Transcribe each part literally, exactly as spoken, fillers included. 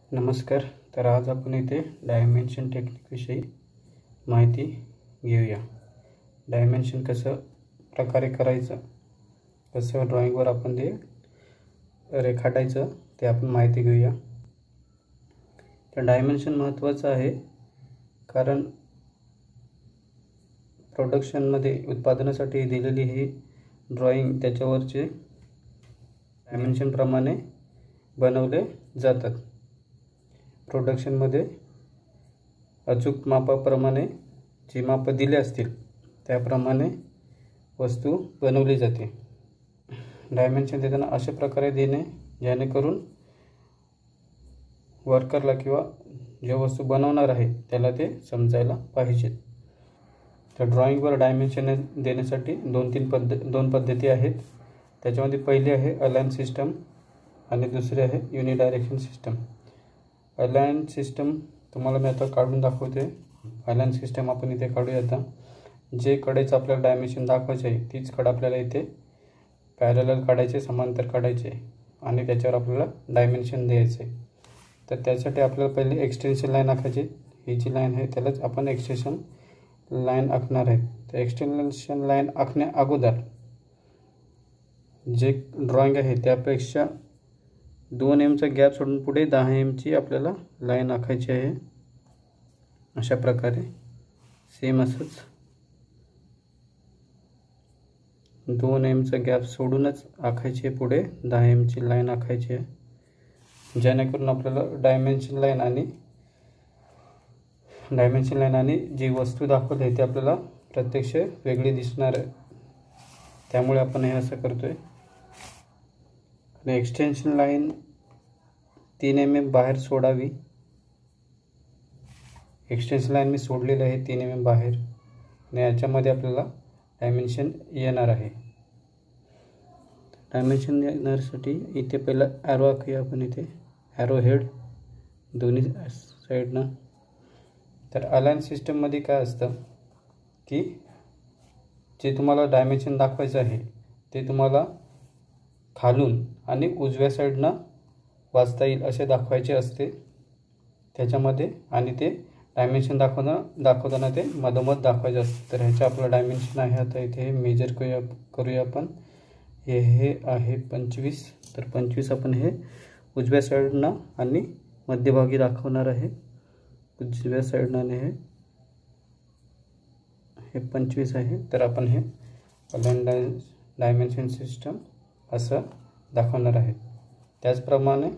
नमस्कार. तर आज आपण इथे डायमेन्शन टेक्निकविषयी माहिती घेऊया. डायमेन्शन कसं प्रकारे करायचं, कसं ड्रॉइंगवर आपण ते रेखाटायचं ते आपण माहिती घेऊया. तर डायमेन्शन महत्त्वाचं आहे, कारण प्रोडक्शनमध्ये उत्पादनासाठी दिलेली ही ड्रॉइंग त्याच्यावरचे डायमेन्शनप्रमाणे बनवले जातात. प्रोडक्शनमध्ये अचूक मापाप्रमाणे जी मापं दिली असतील त्याप्रमाणे वस्तू बनवली जाते. डायमेन्शन देताना अशा प्रकारे देणे जेणेकरून वर्करला किंवा जे वस्तू बनवणार आहे त्याला ते समजायला पाहिजे. तर ड्रॉइंगवर डायमेन्शन देण्यासाठी दोन तीन पद्ध दोन पद्धती आहेत. त्याच्यामध्ये पहिली आहे अलाइन सिस्टम आणि दुसरी आहे युनिडायरेक्शन सिस्टम. अलाइन सिस्टम तुम्हाला मी आता काढून दाखवते. अलाइन सिस्टम आपण इथे काढूया. आता जे कडेचं आपल्याला डायमेन्शन दाखवायचे आहे तीच कडे आपल्याला इथे पॅरलल काढायचे, समांतर काढायचे आणि त्याच्यावर आपल्याला डायमेन्शन द्यायचे. तर त्यासाठी आपल्याला पहिले एक्सटेन्शन लाईन आखायची. ही जी लाईन आहे त्यालाच आपण एक्सटेन्शन लाईन आखणार आहे. तर एक्सटेन्शन लाईन आखण्या अगोदर जे ड्रॉइंग आहे त्यापेक्षा दोन एमचा गॅप सोडून पुढे दहा एमची आपल्याला लाईन आखायची आहे. अशा प्रकारे सेम असंच दोन एमचा गॅप सोडूनच आखायची आहे. पुढे दहा एमची लाईन आखायची आहे, जेणेकरून आपल्याला डायमेन्शन लाईन आणि डायमेन्शन लाईन आणि जी वस्तू दाखवली आहे ती आपल्याला प्रत्यक्ष वेगळी दिसणार आहे. त्यामुळे आपण हे असं करतोय. आणि एक्सटेन्शन लाईन तीन एम एम बाहेर सोडावी. एक्सटेन्शन लाईन मी सोडलेली आहे तीन एम एम बाहेर आणि याच्यामध्ये आपल्याला डायमेन्शन येणार आहे. डायमेन्शन येण्यासाठी इथे पहिला ॲरो आखूया आपण. इथे ॲरो हेड दोन्ही साईडनं. तर अलाइन सिस्टममध्ये काय असतं की जे तुम्हाला डायमेन्शन दाखवायचं आहे ते तुम्हाला खालून आणि उजव्या साईडनं वाचता येईल असे दाखवायचे असते त्याच्यामध्ये. आणि ते डायमेन्शन दाखवताना दाखवताना ते मधोमध दाखवायचे असते. तर ह्याचं आपलं डायमेन्शन आहे. आता इथे हे मेजर करूया करूया आपण. हे हे आहे पंचवीस. तर पंचवीस आपण हे उजव्या साईडनं आणि मध्यभागी दाखवणार आहे. उजव्या साईडनं आणि हे हे पंचवीस आहे. तर आपण हे अलाइन डाय डायमेन्शन सिस्टम असं दाखवणार आहे. त्याचप्रमाणे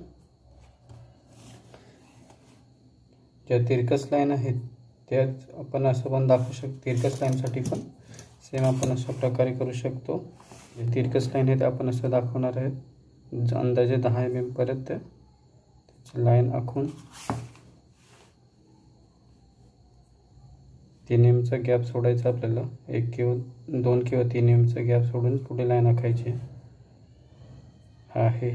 ज्या तिरकस लाईन आहेत त्याच आपण असं पण दाखवू शकतो. तिरकस लाईनसाठी पण सेम आपण अशा प्रकारे करू शकतो. जे तिरकस लाईन आहे ते आपण असं दाखवणार आहे. अंदाजे दहा एम एम पर्यंत त्याची लाईन आखून तीन एमचा गॅप सोडायचा आपल्याला. एक किंवा दोन किंवा तीन एमचा गॅप सोडून पुढे लाईन आखायची आहे.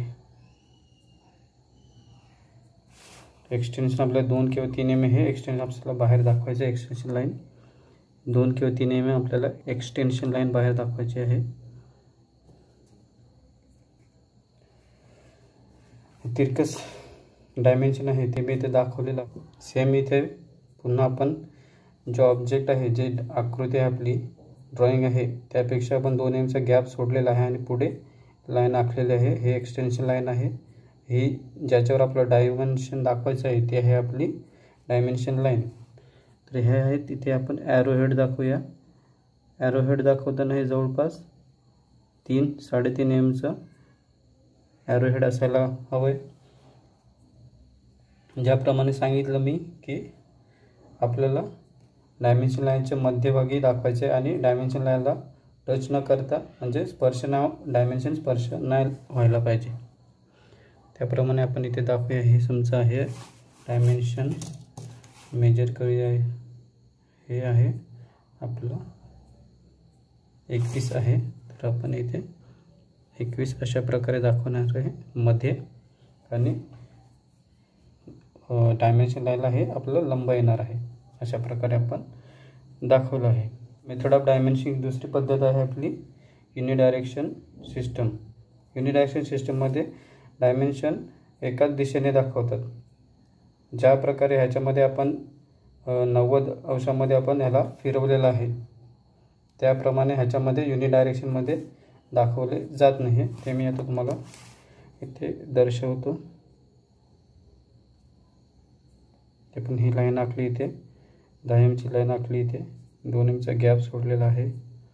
एक्सटेन्शन आपल्याला दोन किंवा तीन एम हे एक्सटेन्शन आपल्याला बाहेर दाखवायचं. एक्सटेन्शन लाईन दोन किंवा तीन एम आपल्याला एक्सटेन्शन लाईन बाहेर दाखवायची आहे. तिरकस डायमेन्शन आहे ते मी इथे दाखवलेलं आहे. सेम इथे पुन्हा आपण जो ऑब्जेक्ट आहे, जे आकृती आहे आपली ड्रॉइंग आहे त्यापेक्षा आपण दोन एमचा गॅप सोडलेला आहे आणि पुढे लाईन आखलेली आहे. हे एक्सटेन्शन लाईन आहे. ही ज्याच्यावर आपलं डायमेन्शन दाखवायचं आहे ती आहे आपली डायमेन्शन लाईन. तर हे आहे. तिथे आपण ॲरो हेड दाखवूया. ॲरो हेड दाखवताना हे जवळपास तीन साडेतीन एमचं ॲरो हेड असायला हवं आहे. ज्याप्रमाणे सांगितलं मी की आपल्याला डायमेन्शन लाईनच्या मध्यभागी दाखवायचे आणि डायमेन्शन लाईनला टच न करता, म्हणजे स्पर्श ना डायमेन्शन स्पर्श नाही व्हायला पाहिजे, त्याप्रमाणे आपण इथे दाखवूया. हे समजा आहे डायमेन्शन. मेजर करूया. हे आहे आपलं एकवीस आहे. तर आपण इथे एकवीस अशा प्रकारे दाखवणार आहे मध्ये. आणि डायमेन्शन लाईनला हे आपलं लंब येणार आहे. अशा प्रकारे आपण दाखवलं आहे. मेथड ऑफ डायमेन्शनिंग दुसरी पद्धत आहे आपली युनिडायरेक्शन सिस्टम. युनिडायरेक्शन सिस्टममध्ये डायमेन्शन एकाच दिशेने दाखवतात. ज्या प्रकारे ह्याच्यामध्ये आपण नव्वद अंशामध्ये आपण ह्याला फिरवलेलं आहे त्याप्रमाणे ह्याच्यामध्ये युनि डायरेक्शनमध्ये दाखवले जात नाही. ते मी आता तुम्हाला इथे दर्शवतो. ते पण ही लाईन आखली इथे, दहा एमची लाईन आखली इथे, दोन एमचा गॅप सोडलेला आहे.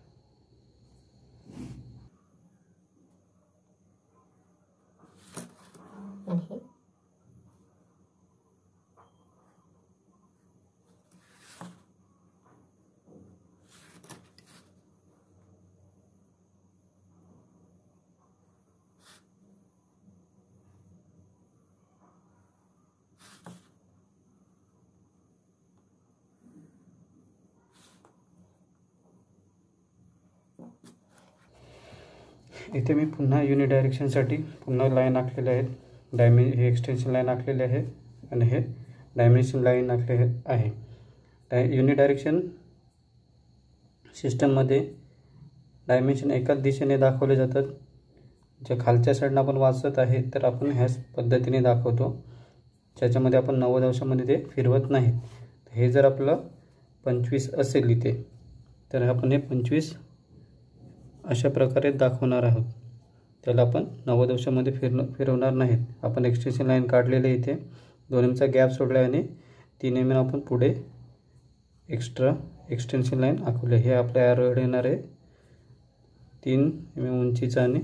इथे मी पुन्हा युनि डायरेक्शनसाठी पुन्हा लाईन आखलेले आहेत. डायमे हे एक्सटेन्शन लाईन आखलेले आहे आणि हे डायमेन्शन लाईन आखले आहे. डाय युनि डायरेक्शन सिस्टममध्ये डायमेन्शन एकाच दिशेने दाखवले जातात. ज्या खालच्या साईडनं आपण वाचत आहे तर आपण ह्याच पद्धतीने दाखवतो, ज्याच्यामध्ये आपण नव्वद अंशामध्ये ते फिरवत नाही. हे जर आपलं पंचवीस असेल इथे तर आपण हे पंचवीस अशा प्रकारे दाखवणार आहोत. त्याला आपण नव्वद अंशामध्ये फिर फिरवणार नाहीत. आपण एक्सटेन्शन लाईन काढलेले इथे, दोन एमचा गॅप सोडला आणि तीन एम एम आपण पुढे एक्स्ट्रा एक्सटेन्शन लाईन आखवले. हे आपल्या ॲरो हेड येणार आहे तीन एम एम उंचीचा आणि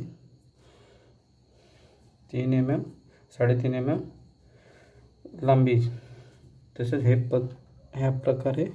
तीन एम एम साडेतीन एम एम लांबी. तसेच हे पद ह्या प्रकारे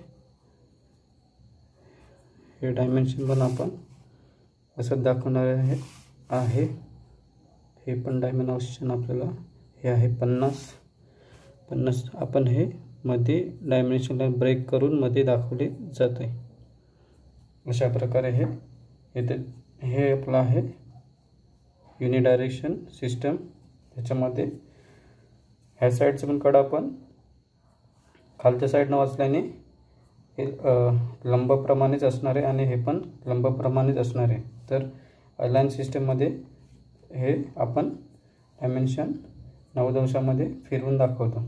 हे डायमेन्शन पण आपण असं दाखवणार आहे आहे हे पण डायमेन्शन आपल्याला हे आहे पन्नास पन्नास. आपण हे मध्ये डायमेन्शनला ब्रेक करून मध्ये दाखवले जाते. अशा प्रकारे हे इथे हे आपलं आहे युनि डायरेक्शन सिस्टम. त्याच्यामध्ये ह्या साईडचं पण कडा आपण खालच्या साईडनं वाचल्याने हे लंबप्रमाणेच असणार आहे आणि हे पण लंबप्रमाणेच असणार आहे. तर अलाइन सिस्टममध्ये हे आपण डायमेन्शन नव्वद अंशामध्ये फिरवून दाखवतो.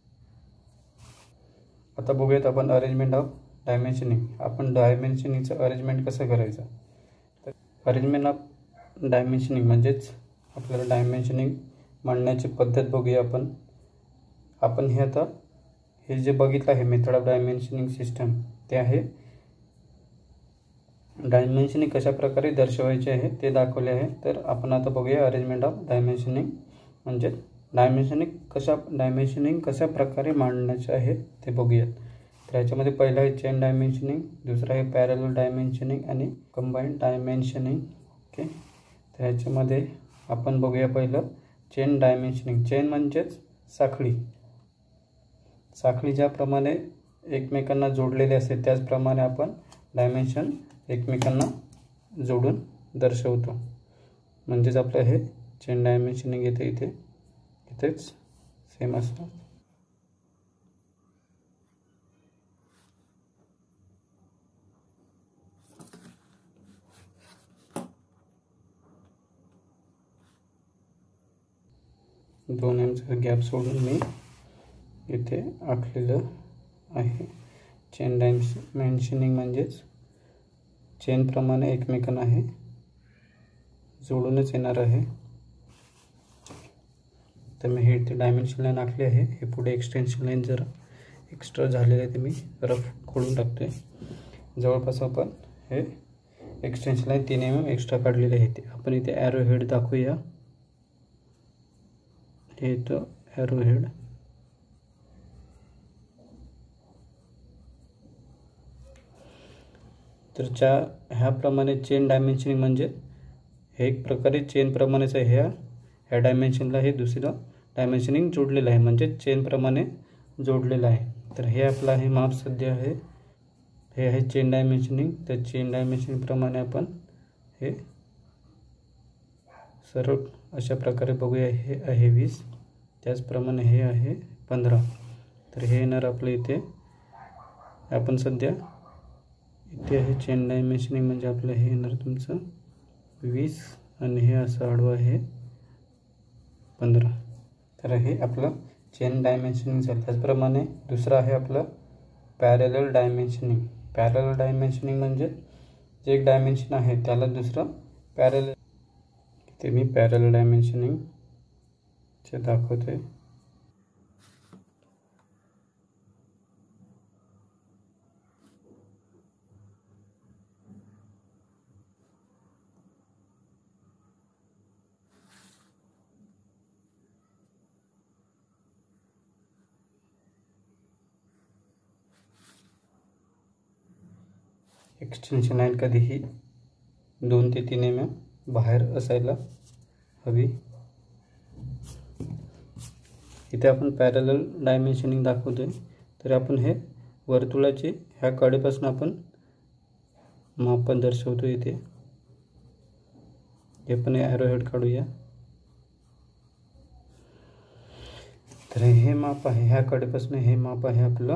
आता बघूयात आपण अरेंजमेंट ऑफ डायमेन्शनिंग. आपण डायमेन्शनिंगचं अरेंजमेंट कसं करायचं. तर अरेंजमेंट ऑफ डायमेन्शनिंग म्हणजेच आपल्याला डायमेन्शनिंग मांडण्याची पद्धत बघूया आपण. आपण हे आता हे जे बघितलं आहे मेथड ऑफ डायमेन्शनिंग सिस्टम ते आहे डायमेन्शनिंग कशा प्रकारे दर्शवायचे आहे ते दाखवले आहे. तर आपण आता बघूया अरेंजमेंट ऑफ डायमेन्शनिंग म्हणजे डायमेन्शनिंग कशा डायमेन्शनिंग कशा प्रकारे मांडण्याचे आहे ते बघूयात. तर याच्यामध्ये पहिलं आहे चेन डायमेन्शनिंग, दुसरं आहे पॅरलल डायमेन्शनिंग आणि कंबाईंड डायमेन्शनिंग. ओके, तर याच्यामध्ये आपण बघूया पहिलं चेन डायमेन्शनिंग. चेन म्हणजेच साखळी. साखळी ज्याप्रमाणे एकमेकांना जोडलेले असते त्याचप्रमाणे आपण डायमेन्शन एकमेकांना जोडून दर्शवतो. म्हणजेच आपलं हे चेन डायमेन्शनिंग येते इथे इथेच सेम असतं. दोन एमचा गॅप सोडून मी इथे आखलेलं आहे. चेन डायमेन्शनिंग म्हणजेच चेनप्रमाणे एकमेकांना हे जोडूनच येणार आहे. तर मी हे इथे डायमेन्शन लाईन आखली आहे. हे पुढे एक्सटेन्शन लाईन जरा एक्स्ट्रा झालेलं आहे ते मी रफ खोडून टाकते. जवळपास आपण हे एक्सटेन्शन लाईन तीन एम एम एक्स्ट्रा काढलेले आहे. ते आपण इथे ॲरो हेड दाखवूया. हे तो ॲरो हेड. तर च्या ह्याप्रमाणे चेन डायमेन्शनिंग म्हणजे हे एक प्रकारे चेनप्रमाणेच आहे. ह्या ह्या डायमेन्शनला हे दुसरं डायमेन्शनिंग जोडलेलं आहे म्हणजे चेनप्रमाणे जोडलेलं आहे. तर हे आपलं आहे माप सध्या आहे हे आहे चेन डायमेन्शनिंग. त्या चेन डायमेन्शनिंगप्रमाणे आपण हे सरळ अशा प्रकारे बघूया. हे आहे वीस, त्याचप्रमाणे हे आहे पंधरा. तर हे येणार आपलं इथे आपण सध्या इथे आहे चेन डायमेन्शनिंग म्हणजे आपलं हे येणार तुमचं वीस आणि हे असं आडवं आहे पंधरा. तर हे आपलं चेन डायमेन्शनिंग झालं. त्याचप्रमाणे दुसरं आहे आपलं पॅरलल डायमेन्शनिंग. पॅरलल डायमेन्शनिंग म्हणजे जे एक डायमेन्शन आहे त्याला दुसरं पॅरलल, ते मी पॅरलल डायमेन्शनिंग चे दाखवते. एक्सटेन्शन लाईन कधीही दोन ते तीन एम एम बाहेर असायला हवी. इथे आपण पॅरलल डायमेन्शनिंग दाखवतोय. तर आपण हे वर्तुळाचे ह्या कडेपासून आपण माप दर्शवतो. इथे हे पण ॲरो हेड काढूया. तर हे माप आहे, ह्या कडेपासून हे माप आहे आपलं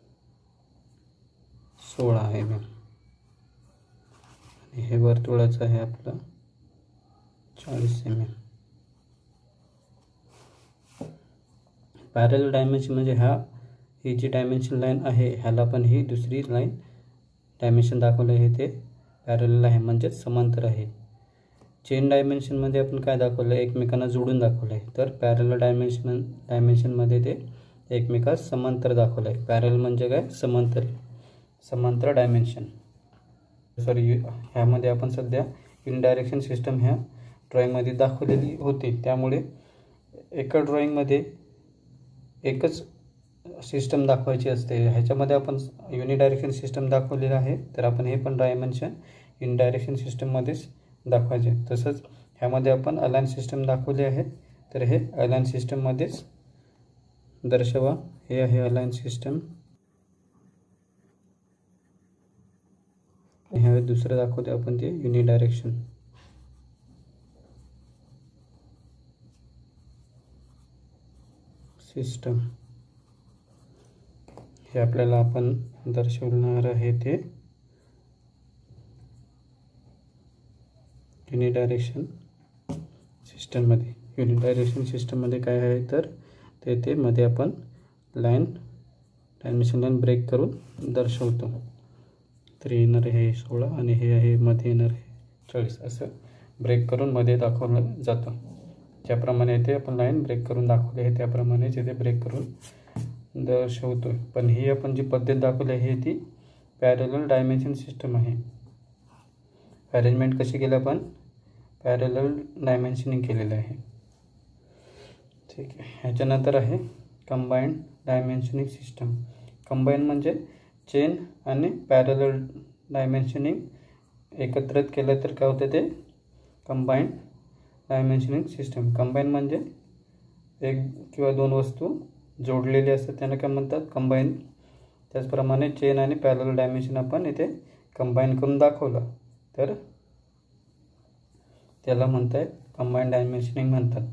सोळा एम एम. हे वर्तुळाचं आहे आपलं चाळीस एम एम. पॅरलल डायमेन्शन म्हणजे ह्या ही जी डायमेन्शन लाईन आहे ह्याला पण ही दुसरी लाईन डायमेन्शन दाखवलं आहे ते पॅरलल आहे, म्हणजेच समांतर आहे. चेन डायमेन्शनमध्ये आपण काय दाखवलं, एकमेकांना जोडून दाखवलं आहे. तर पॅरलल डायमेन्शन डायमेन्शनमध्ये ते एकमेकास समांतर दाखवलं आहे. पॅरलल म्हणजे काय, समांतर, समांतर डायमेन्शन. सॉरी, ह्यामध्ये आपण सध्या इनडायरेक्शन सिस्टम ह्या ड्रॉईंगमध्ये दाखवलेली होती. त्यामुळे एका ड्रॉईंगमध्ये एकच सिस्टम दाखवायची असते. ह्याच्यामध्ये आपण युनिडायरेक्शन सिस्टम दाखवलेलं आहे, तर आपण हे पण डायमेन्शन इनडायरेक्शन सिस्टममध्येच दाखवायचे. तसंच ह्यामध्ये आपण अलाइन सिस्टम दाखवले आहे, तर हे अलाइन सिस्टममध्येच दर्शवा. हे आहे अलाइन सिस्टम. ह्या दुसरं दाखवते आपण ते युनिडायरेक्शन. सिस्टम हे आपल्याला आपण दर्शवणार आहे ते युनिडायरेक्शन सिस्टममध्ये. युनिडायरेक्शन सिस्टममध्ये काय आहे तर ते ते मध्ये आपण लाईन डायमेन्शन लाईन ब्रेक करून दर्शवतो. तर येणार आहे सोळा आणि हे आहे मध्ये येणार आहे चाळीस. असं ब्रेक करून मध्ये दाखवलं जातं. ज्याप्रमाणे इथे आपण लाईन ब्रेक करून दाखवली आहे त्याप्रमाणे इथे ब्रेक करून दर्शवतो. पण ही आपण जी पद्धत दाखवली आहे ती पॅरलल डायमेन्शन सिस्टम आहे. अरेंजमेंट कशी केली आपण, पॅरलल डायमेन्शनिंग केलेलं आहे. ठीक आहे. ह्याच्यानंतर आहे कंबाईंड डायमेन्शनिंग सिस्टम. कंबाईन म्हणजे चेन आणि पॅरलल डायमेन्शनिंग एकत्रित केलं तर काय होतं ते कंबाईंड डायमेन्शनिंग सिस्टम. कंबाईन म्हणजे एक किंवा दोन वस्तू जोडलेली असतात त्यांना काय म्हणतात, कंबाईन. त्याचप्रमाणे चेन आणि पॅरलल डायमेन्शन आपण इथे कंबाईन करून दाखवलं तर त्याला म्हणतात कंबाईंड डायमेन्शनिंग म्हणतात.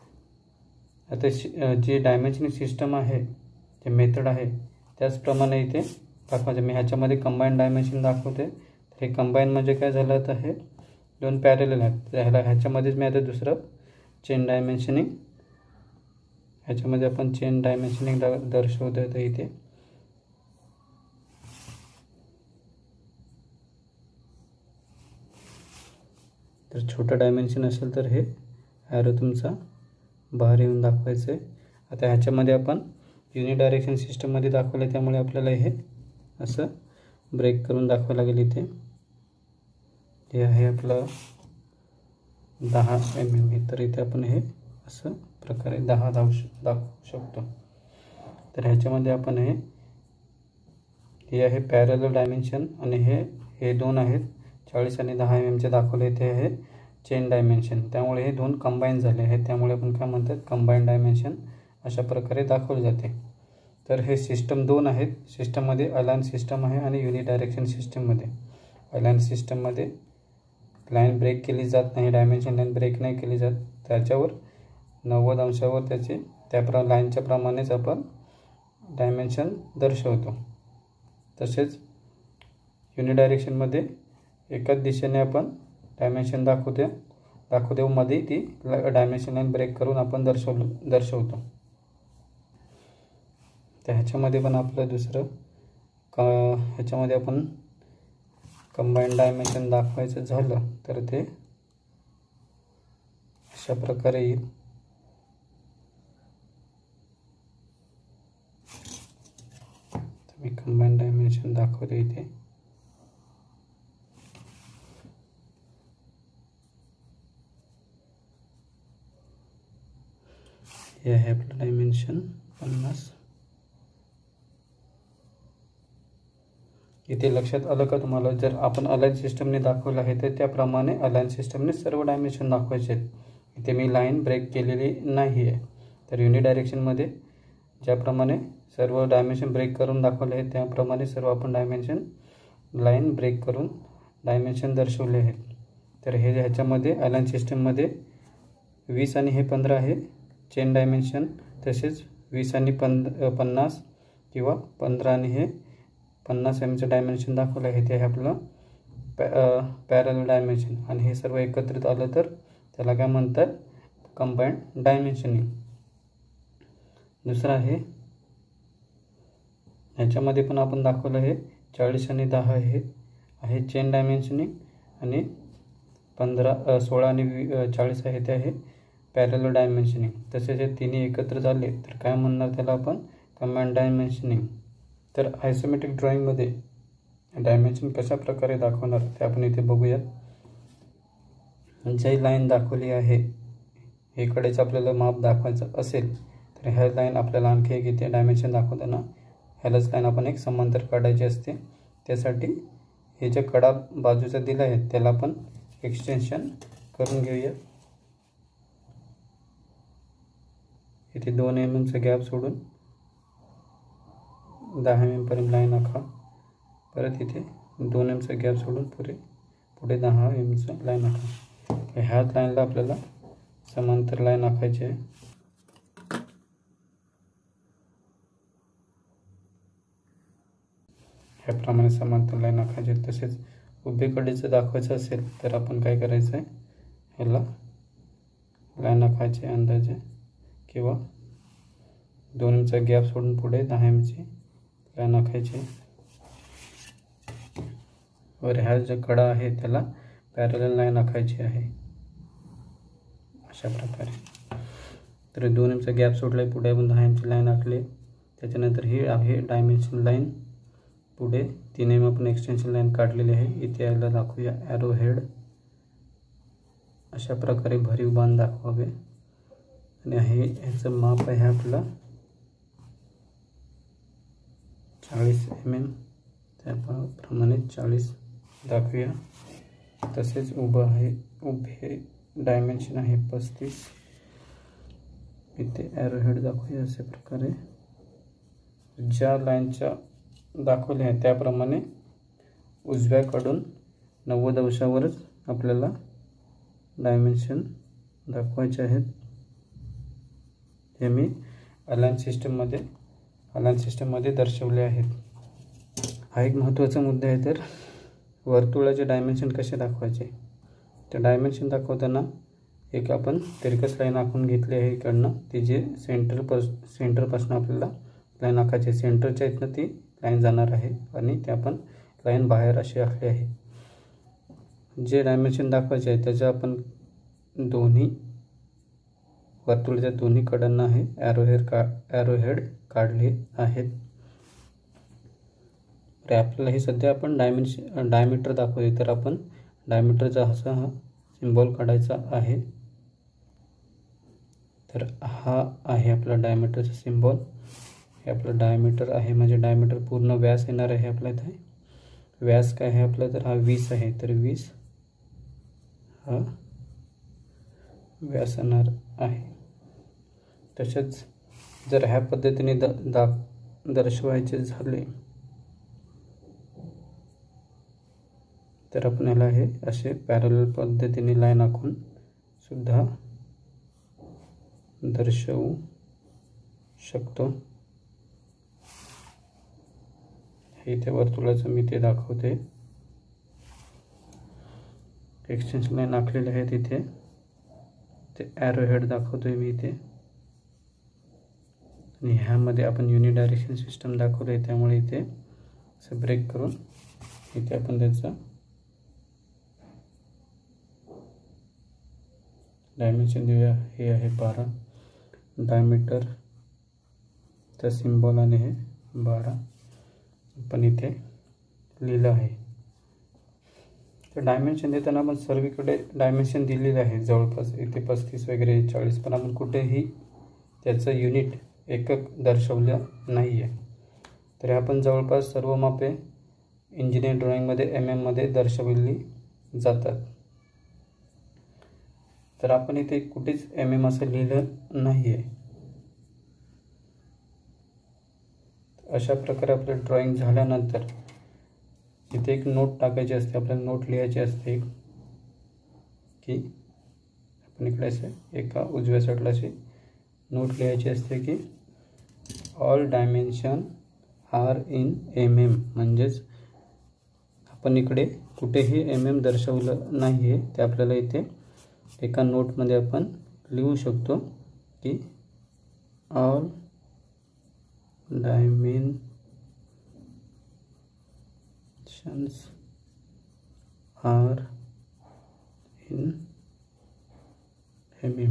आता जी डायमेन्शनिंग सिस्टम आहे, जे मेथड आहे त्याचप्रमाणे इथे दाखवायचं. मी ह्याच्यामध्ये कंबाईंड डायमेन्शन दाखवते. तर हे कंबाईन म्हणजे काय झालं तर हे दोन पॅरलल आहेत. ह्याला ह्याच्यामध्येच मी आता दुसरं चेन डायमेन्शनिंग, ह्याच्यामध्ये आपण चेन डायमेन्शनिंग दा दर्शवतो आहे इथे. तर छोटं डायमेन्शन असेल तर हे ॲरो तुमचा बाहेर येऊन दाखवायचं आहे. आता ह्याच्यामध्ये आपण युनिडायरेक्शन सिस्टममध्ये दाखवलं त्यामुळे आपल्याला हे असं ब्रेक करून दाखवावं लागेल. इथे हे आहे आपलं दहा एम एम. तर इथे आपण हे असं प्रकारे दहा दाखवू दाखवू शकतो. तर ह्याच्यामध्ये आपण हे हे आहे पॅरलल डायमेन्शन आणि हे हे दोन आहेत चाळीस आणि दहा एम एमचे दाखवले. इथे आहे चेन डायमेन्शन. त्यामुळे हे दोन कंबाईन झाले आहेत. त्यामुळे आपण काय म्हणतात कंबाईन डायमेन्शन अशा प्रकारे दाखवले जाते. तर हे सिस्टम दोन आहेत. सिस्टममध्ये अलाइन सिस्टम आहे आणि युनिडायरेक्शन सिस्टममध्ये. अलाइन सिस्टममध्ये लाईन ब्रेक केली जात नाही, डायमेन्शन लाईन ब्रेक नाही केली जात. त्याच्यावर नव्वद अंशावर त्याचे त्या प्र लाईनच्या प्रमाणेच आपण डायमेन्शन दर्शवतो. तसेच युनिडायरेक्शनमध्ये एकाच दिशेने आपण डायमेन्शन दाखवते दाखवते मध्ये ती डायमेन्शन लाईन ब्रेक करून आपण दर्शवलो दर्शवतो. तर ह्याच्यामध्ये पण आपलं दुसरं का ह्याच्यामध्ये आपण कंबाईंड डायमेन्शन दाखवायचं झालं तर ते अशा प्रकारे येईल. मी कंबाईंड डायमेन्शन दाखवतो इथे. हे आहे आपलं डायमेन्शन पन्नास. इथे लक्षात आलं का तुम्हाला, जर आपण अलाइन सिस्टमने दाखवलं आहे तर त्याप्रमाणे अलाइन सिस्टमने सर्व डायमेन्शन दाखवायचे आहेत. इथे मी लाईन ब्रेक केलेली नाही आहे. तर युनि डायरेक्शनमध्ये ज्याप्रमाणे सर्व डायमेन्शन ब्रेक करून दाखवले आहेत त्याप्रमाणे सर्व आपण डायमेन्शन लाईन ब्रेक करून डायमेन्शन दर्शवले आहेत. तर हे ह्याच्यामध्ये अलाइन सिस्टममध्ये वीस आणि हे पंधरा आहे चेन डायमेन्शन, तसेच वीस आणि पंध पन्नास किंवा पंधरा आणि हे पन्नास एमचं डायमेन्शन दाखवलं आहे. ते आहे आपलं पॅ पॅरल डायमेन्शन. आणि हे सर्व एकत्रित आलं तर त्याला काय म्हणतात, कंबाईंड डायमेन्शनिंग. दुसरं आहे ह्याच्यामध्ये पण आपण दाखवलं आहे चाळीस आणि दहा हे आहे चेन डायमेन्शनिंग, आणि पंधरा सोळा आणि चाळीस आहे ते आहे पॅरल डायमेन्शनिंग. तसेच हे तिन्ही एकत्र झाले तर काय म्हणणार त्याला आपण, कंबाईंड डायमेन्शनिंग. तर आयसोमेट्रिक ड्रॉइंगमध्ये डायमेन्शन कशा प्रकारे दाखवणार ते आपण इथे बघूयात. जी लाईन दाखवली आहे हे कडेच आपल्याला माप दाखवायचं असेल तर ह्या लाईन आपल्याला आणखी एक इथे डायमेन्शन दाखवताना ह्यालाच लाईन आपण एक समांतर काढायची असते. त्यासाठी हे जे कडा बाजूचा दिला आहे त्याला आपण एक्सटेन्शन करून घेऊया. इथे दोन एम एमचा गॅप सोडून दहा एम एमपर्यंत लाईन आखा. परत इथे दोन एमचा गॅप सोडून पुढे पुढे दहा एमचा लाईन आखा. ह्याच लाईनला आपल्याला समांतर लाईन आखायची आहे. ह्याप्रमाणे समांतर लाईन आखायची. तसेच उभे कडेचं दाखवायचं असेल तर आपण काय करायचं आहे, ह्याला लाईन आखायची अंदाजे, किंवा दोन एमचा गॅप सोडून पुढे दहा एमची लाईन आखायची. वर ह्या जो कडा आहे त्याला पॅरलल लाईन आखायची आहे अशा प्रकारे. तर दोन एमचा गॅप सोडलाय, पुढे आपण दहा एमची लाईन आखली. त्याच्यानंतर ही आहे डायमेन्शन लाईन. पुढे तीन एम आपण एक्सटेन्शन लाईन काढलेली आहे. इथे यायला दाखवूया ॲरो हेड. अशा प्रकारे भरीव बाण दाखवावे. आणि हे ह्याचं माप आहे आपलं चाळीस एम एम. त्याप्रमाणे चाळीस दाखवूया. तसेच उभं आहे, उभे डायमेन्शन आहे पस्तीस. इथे ॲरो हेड दाखवूया अशा प्रकारे. ज्या लाईनच्या दाखवल्या आहे त्याप्रमाणे उजव्याकडून नव्वद अंशावरच आपल्याला डायमेन्शन दाखवायचे आहेत. हे मी अलाइन सिस्टममध्ये अलाइन सिस्टममध्ये दर्शवले आहेत. हा एक महत्त्वाचा मुद्दा आहे. तर वर्तुळाचे डायमेन्शन कसे दाखवायचे, तर डायमेन्शन दाखवताना एक आपण तिरकस लाईन आखून घेतली आहे इकडनं. ती जे सेंटर पास सेंटरपासून आपल्याला लाईन आखायची, सेंटरच्या इथनं ती लाईन जाणार आहे आणि ते आपण लाईन बाहेर अशी आखली आहे. जे डायमेन्शन दाखवायचे आहे त्याच्या आपण दोन्ही वर्तुळाच्या दोन्ही कडांना आहे ॲरो हेड का ॲरो हेड काढले आहेत. तर आपल्याला हे सध्या आपण डायमेन्शन डायमीटर दाखवते, तर आपण डायमीटरचा असा हा सिम्बॉल काढायचा आहे. तर हा आहे आपला डायमीटरचा सिम्बॉल. हे आपलं डायमीटर आहे, म्हणजे डायमीटर पूर्ण व्यास येणार आहे आपल्या इथे. व्यास काय आहे आपला, तर हा वीस आहे. तर वीस हा व्यास येणार आहे. तसेच जर ह्या पद्धतीने द दा दर्शवायचे झाले तर आपण याला हे असे पॅरलल पद्धतीने लाईन आखून सुद्धा दर्शवू शकतो. हे इथे वर्तुळाचं मी ते दाखवते. एक्सटेन्शन लाईन आखलेले आहे तिथे. ते ॲरो हेड दाखवतोय मी इथे. आणि ह्यामध्ये आपण युनि डायरेक्शन सिस्टम दाखवलं आहे, त्यामुळे इथे असं ब्रेक करून इथे आपण त्याचा डायमेन्शन देऊया. हे आहे बारा. डायमीटरचा सिम्बॉल आणि हे बारा आपण इथे लिहिलं आहे. तर डायमेन्शन देताना आपण सर्वीकडे डायमेन्शन दिलेले आहे जवळपास. इथे पस्तीस वगैरे चाळीस, पण आपण कुठेही त्याचं युनिट एकक दर्शवलं नाही आहे. तर आपण जवळपास सर्व मापे इंजिनिअरिंग ड्रॉइंगमध्ये एम एममध्ये दर्शवली जातात. तर आपण इथे कुठेच एम एम असं लिहिलं नाही आहे. अशा प्रकारे आपलं ड्रॉइंग झाल्यानंतर इथे एक नोट टाकायची असते, आपल्याला नोट लिहायची असते की आपण इकडे असे एका उजव्या साईडला अशी नोट लिहायची असते की all dimension are in M M. म्हणजेच आपण इकडे कुठेही एम एम दर्शवलं नाही आहे, ते आपल्याला इथे एका नोटमध्ये आपण लिहू शकतो की all dimensions are in M M.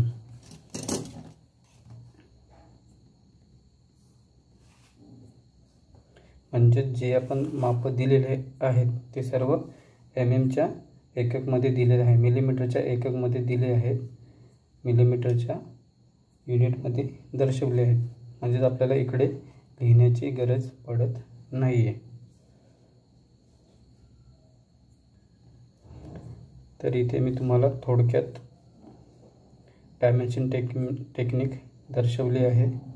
म्हणजे जे आपण माप दिलेले आहेत ते सर्व एम एमच्या एककमध्ये दिलेले आहे, मिलीमीटरच्या एककमध्ये दिले आहेत, मिलीमीटरच्या युनिटमध्ये दर्शवले आहेत. म्हणजेच आपल्याला इकडे लिहिण्याची गरज पडत नाही आहे. तर इथे मी तुम्हाला थोडक्यात डायमेन्शन टेक टेक्निक दर्शवली आहे.